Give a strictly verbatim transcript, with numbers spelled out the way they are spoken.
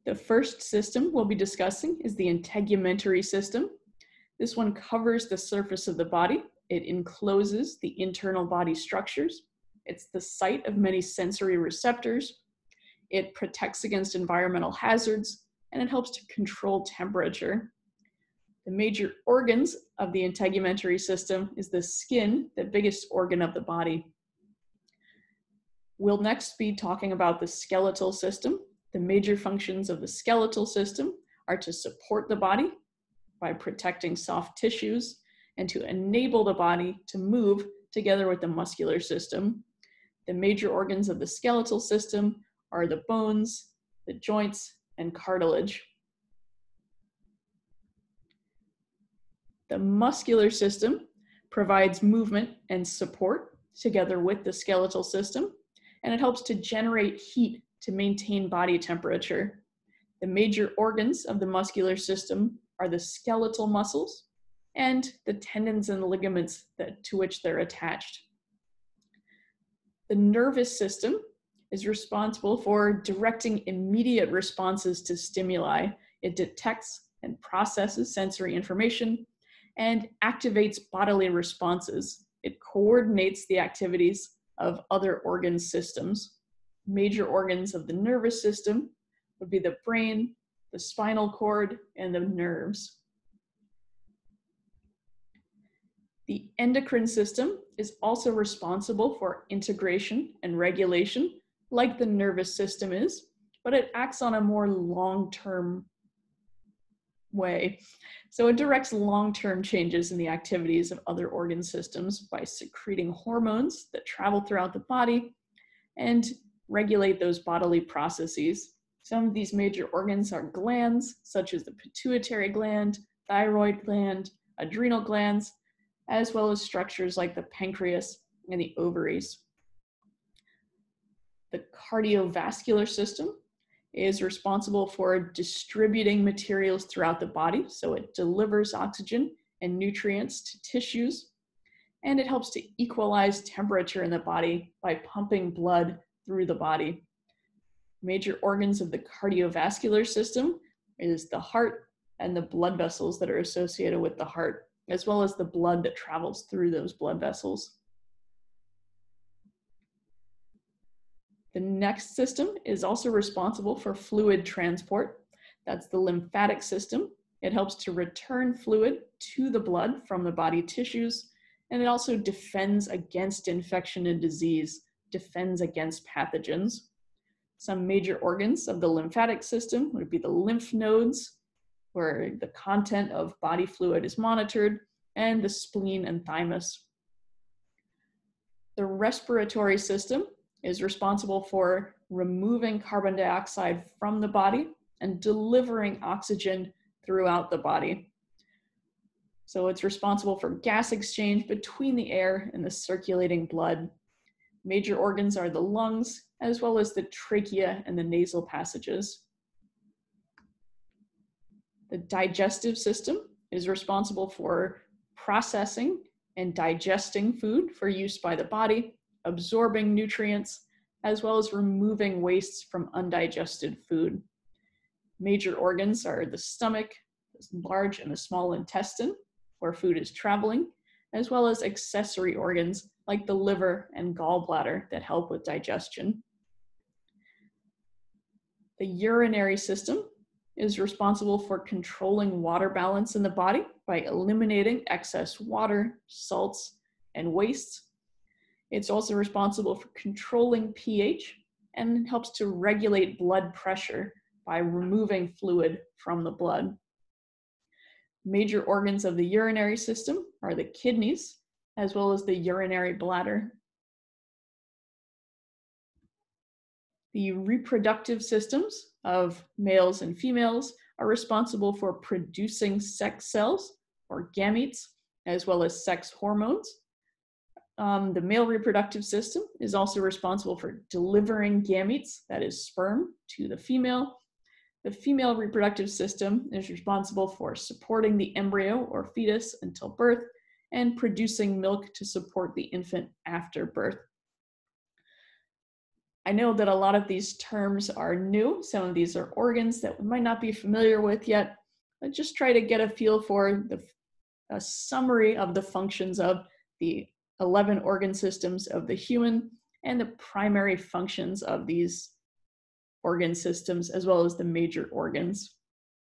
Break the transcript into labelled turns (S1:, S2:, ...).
S1: The first system we'll be discussing is the integumentary system. This one covers the surface of the body. It encloses the internal body structures. It's the site of many sensory receptors. It protects against environmental hazards, and it helps to control temperature. The major organs of the integumentary system is the skin, the biggest organ of the body. We'll next be talking about the skeletal system. The major functions of the skeletal system are to support the body by protecting soft tissues and to enable the body to move together with the muscular system. The major organs of the skeletal system are the bones, the joints, and cartilage. The muscular system provides movement and support together with the skeletal system, and it helps to generate heat to maintain body temperature. The major organs of the muscular system are the skeletal muscles and the tendons and ligaments that, to which they're attached. The nervous system is responsible for directing immediate responses to stimuli. It detects and processes sensory information and activates bodily responses. It coordinates the activities of other organ systems. Major organs of the nervous system would be the brain, the spinal cord, and the nerves. The endocrine system is also responsible for integration and regulation, like the nervous system is, but it acts on a more long-term way. So it directs long-term changes in the activities of other organ systems by secreting hormones that travel throughout the body and regulate those bodily processes. Some of these major organs are glands, such as the pituitary gland, thyroid gland, adrenal glands, as well as structures like the pancreas and the ovaries. The cardiovascular system is responsible for distributing materials throughout the body, so it delivers oxygen and nutrients to tissues, and it helps to equalize temperature in the body by pumping blood through the body. Major organs of the cardiovascular system is the heart and the blood vessels that are associated with the heart, as well as the blood that travels through those blood vessels. The next system is also responsible for fluid transport. That's the lymphatic system. It helps to return fluid to the blood from the body tissues, and it also defends against infection and disease, defends against pathogens. Some major organs of the lymphatic system would be the lymph nodes, where the content of body fluid is monitored, and the spleen and thymus. The respiratory system is responsible for removing carbon dioxide from the body and delivering oxygen throughout the body. So it's responsible for gas exchange between the air and the circulating blood. Major organs are the lungs, as well as the trachea and the nasal passages. The digestive system is responsible for processing and digesting food for use by the body, absorbing nutrients, as well as removing wastes from undigested food. Major organs are the stomach, the large and the small intestine, where food is traveling, as well as accessory organs like the liver and gallbladder that help with digestion. The urinary system is responsible for controlling water balance in the body by eliminating excess water, salts, and wastes. It's also responsible for controlling pH and helps to regulate blood pressure by removing fluid from the blood. Major organs of the urinary system are the kidneys, as well as the urinary bladder. The reproductive systems of males and females are responsible for producing sex cells or gametes, as well as sex hormones. Um, the male reproductive system is also responsible for delivering gametes, that is sperm, to the female. The female reproductive system is responsible for supporting the embryo or fetus until birth and producing milk to support the infant after birth. I know that a lot of these terms are new. Some of these are organs that we might not be familiar with yet, but just try to get a feel for the, a summary of the functions of the eleven organ systems of the human and the primary functions of these organ systems, as well as the major organs.